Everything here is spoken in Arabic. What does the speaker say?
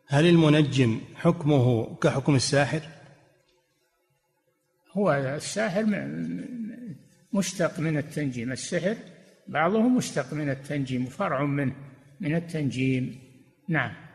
هل المنجم حكمه كحكم الساحر؟ هو الساحر مشتق من التنجيم، السحر بعضه مشتق من التنجيم، فرع منه من التنجيم. نعم.